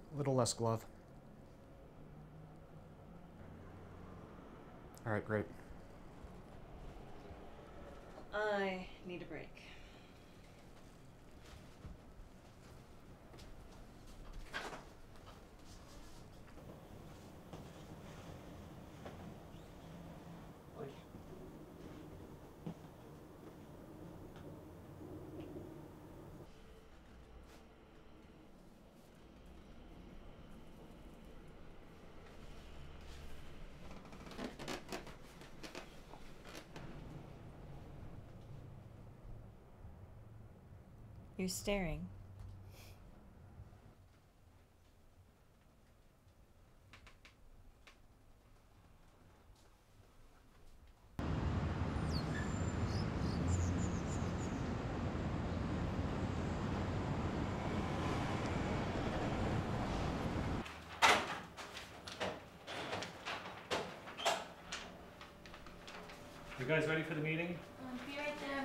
A little less glove. All right, great. I need a break. You're staring. You guys ready for the meeting? Be right there.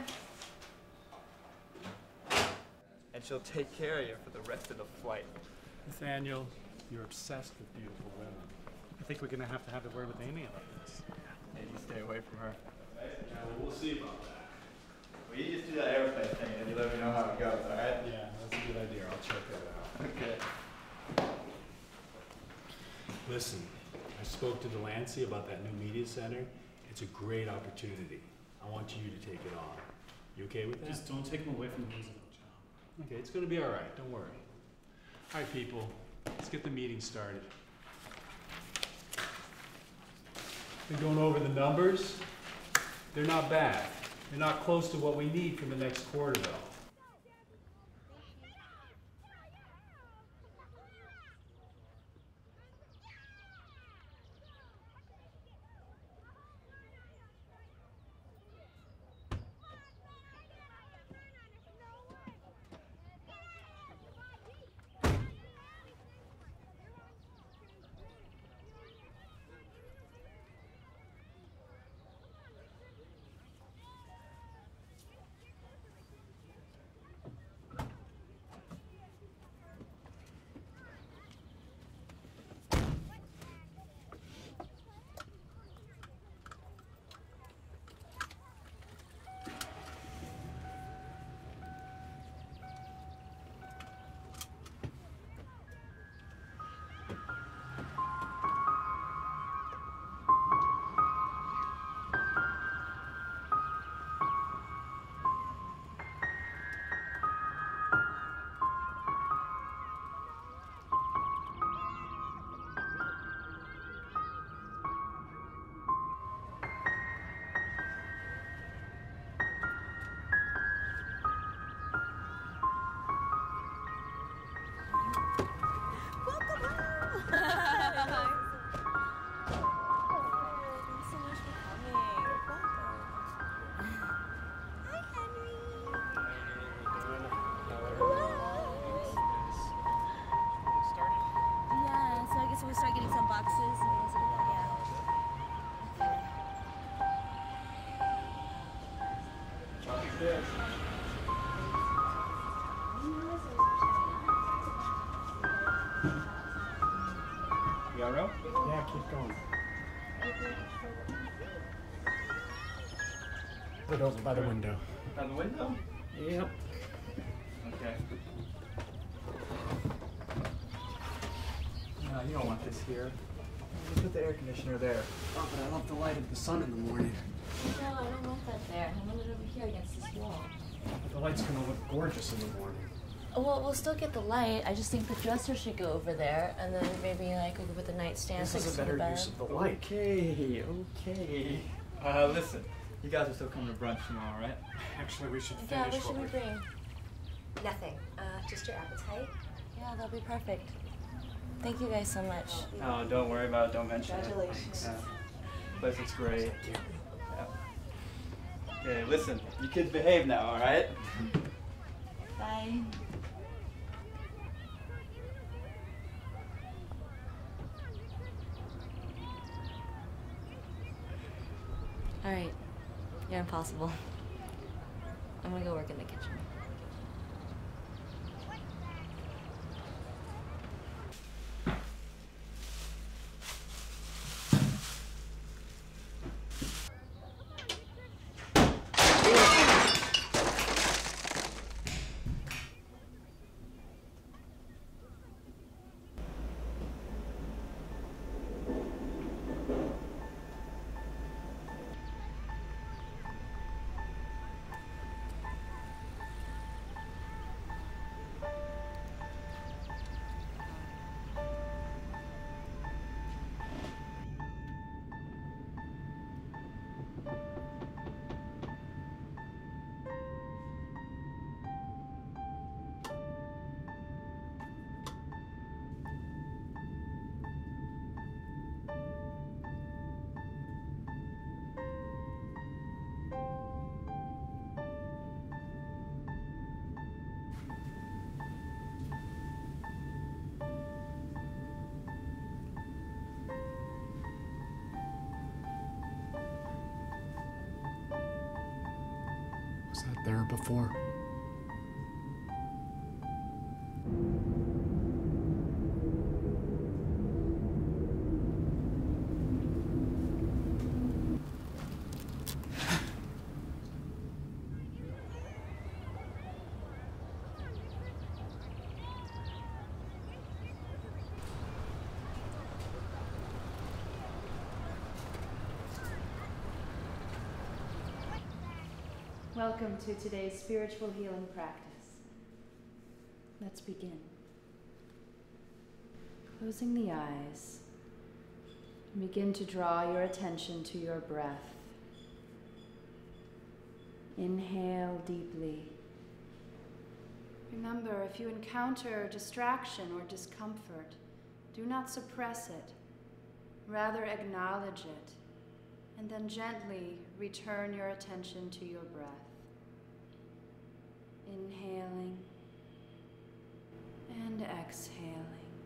And she'll take care of you for the rest of the flight. Nathaniel, you're obsessed with beautiful women. I think we're gonna have a word with Amy about this. Hey, you stay away from her. Yeah, well, we'll see about that. Well, you just do that airplane thing and you let me know how it goes, alright? Yeah, that's a good idea. I'll check that out. Okay. Listen, I spoke to Delancey about that new media center. It's a great opportunity. I want you to take it on. You okay with that? Just don't take him away from the musical, John. Okay, it's gonna be all right. Don't worry. All right, people, let's get the meeting started. Been going over the numbers. They're not bad. They're not close to what we need for the next quarter, though. We'll start getting some boxes and things like that, yeah. You got rope? Yeah, keep going. Put it over by the window. By the window? Yep. Okay. No, you don't want this here. You put the air conditioner there. Oh, but I love the light of the sun in the morning. No, I don't want that there. I want it over here against this wall. But the light's gonna look gorgeous in the morning. Well, we'll still get the light. I just think the dresser should go over there, and then maybe like we could put the nightstand This next is to a the better bed. use of the light. Okay, okay. Listen, you guys are still coming to brunch tomorrow, right? Actually, we should Yeah, finish what should we bring? Nothing. Just your appetite. Yeah, that'll be perfect. Thank you guys so much. Oh, don't worry about it. Don't mention Congratulations. it. Yeah. Place looks great. Yeah. Okay, listen. You kids behave now, all right? Bye. All right, you're impossible. I'm gonna go work in the kitchen. there before. Welcome to today's spiritual healing practice. Let's begin. Closing the eyes, begin to draw your attention to your breath. Inhale deeply. Remember, if you encounter distraction or discomfort, do not suppress it. Rather, acknowledge it, and then gently return your attention to your breath. Inhaling and exhaling.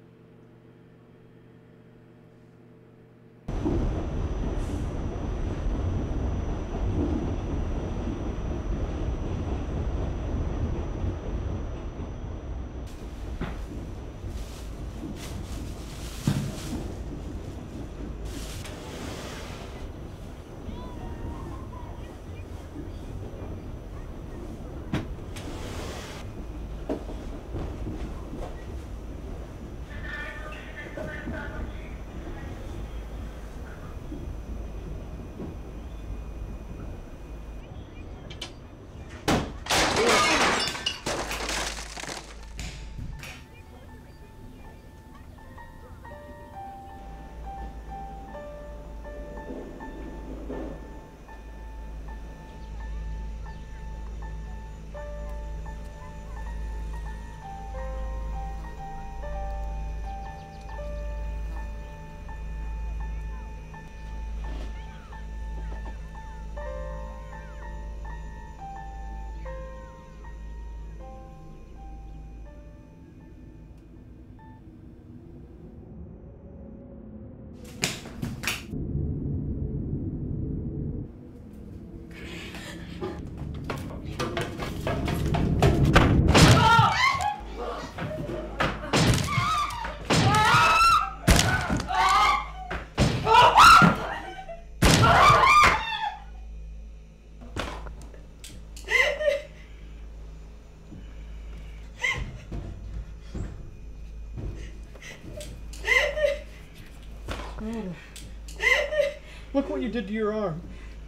Look what you did to your arm.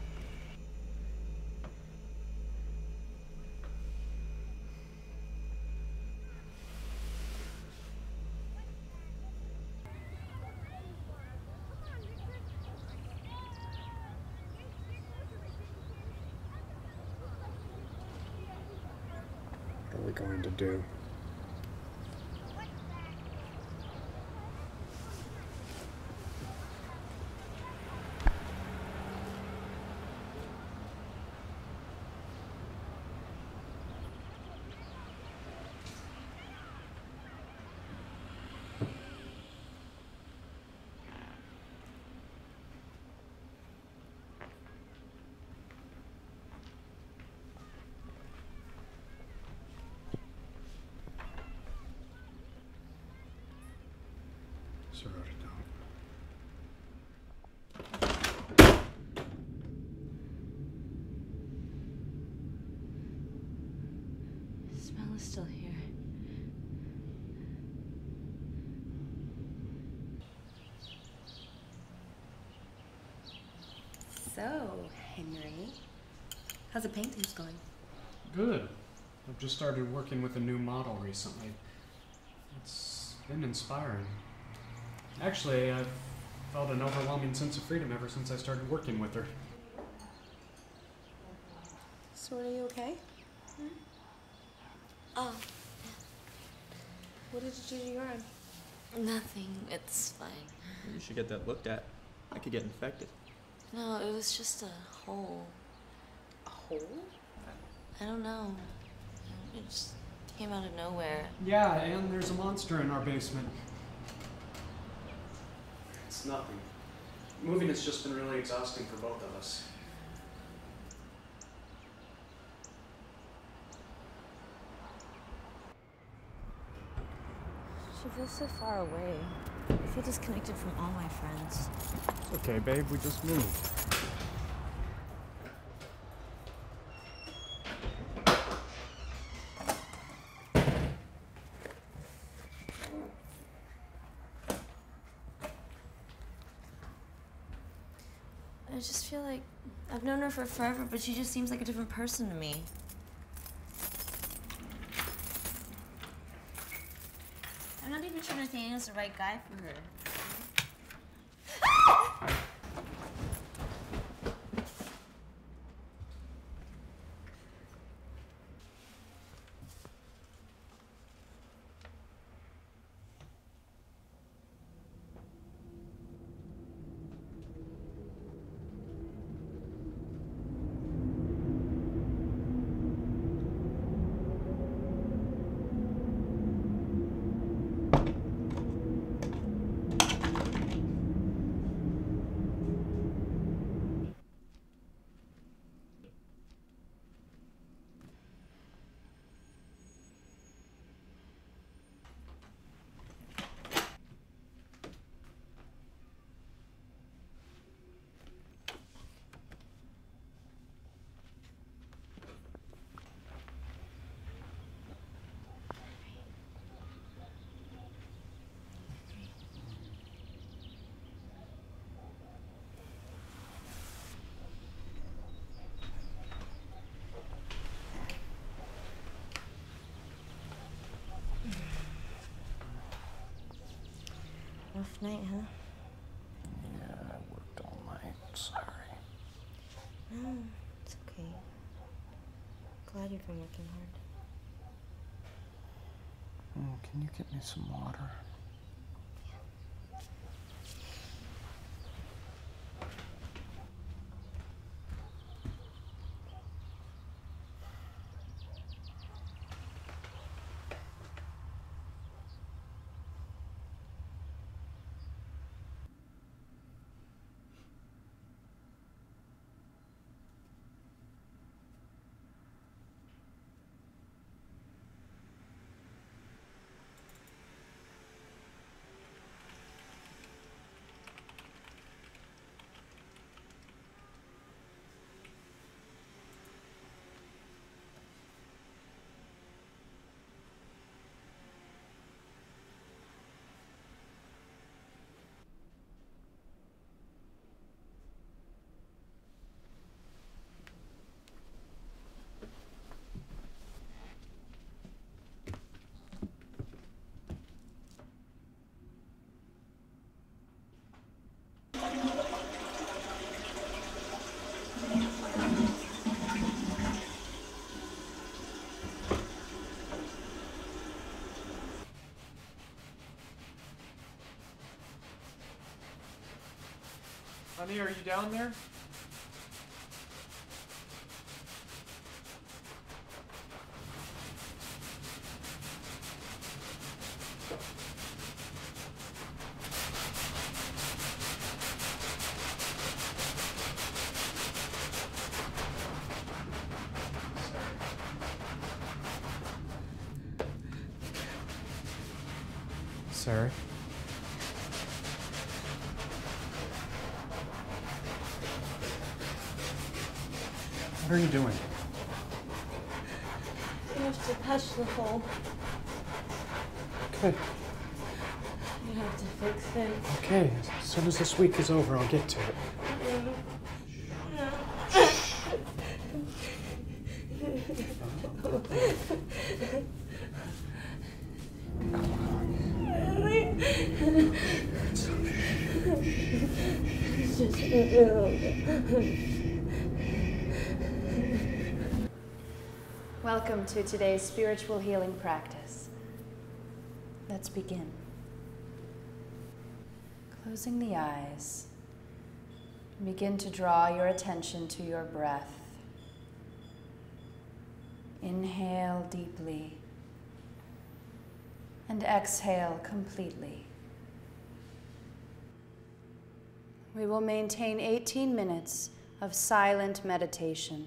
What are we going to do? I wrote it down. The smell is still here. So, Henry, how's the paintings going? Good. I've just started working with a new model recently. It's been inspiring. Actually, I've felt an overwhelming sense of freedom ever since I started working with her. So, are you okay? Oh, What did you do to your arm? nothing. It's fine. You should get that looked at. I could get infected. No, it was just a hole. A hole? I don't know. It just came out of nowhere. Yeah, and there's a monster in our basement. It's nothing. Moving has just been really exhausting for both of us. She feels so far away. I feel disconnected from all my friends. It's okay, babe. We just moved. I just feel like I've known her for forever, but she just seems like a different person to me. I'm not even sure Nathaniel's the right guy for her. Rough night, huh? Yeah, I worked all night. Sorry. No, it's okay. Glad you've been working hard. Can you get me some water? Honey, are you down there? Sarah? What are you doing? You have to patch the hole. Okay. You have to fix it. Okay, as soon as this week is over, I'll get to it. Welcome to today's spiritual healing practice. Let's begin. Closing the eyes, begin to draw your attention to your breath. Inhale deeply and exhale completely. We will maintain 18 minutes of silent meditation.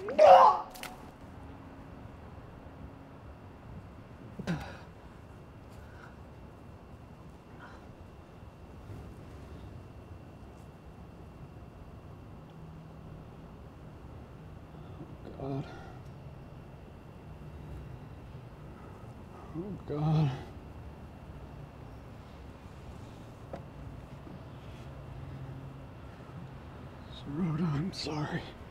God. Oh, God. Rhoda, I'm sorry.